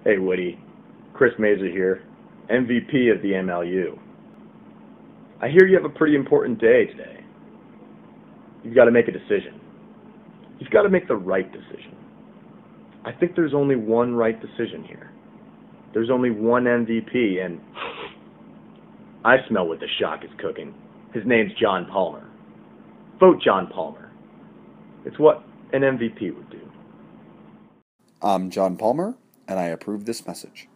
Hey Woody, Chris Mazur here, MVP of the MLU. I hear you have a pretty important day today. You've got to make a decision. You've got to make the right decision. I think there's only one right decision here. There's only one MVP, and I smell what the shock is cooking. His name's John Palmer. Vote John Palmer. It's what an MVP would do. I'm John Palmer, and I approve this message.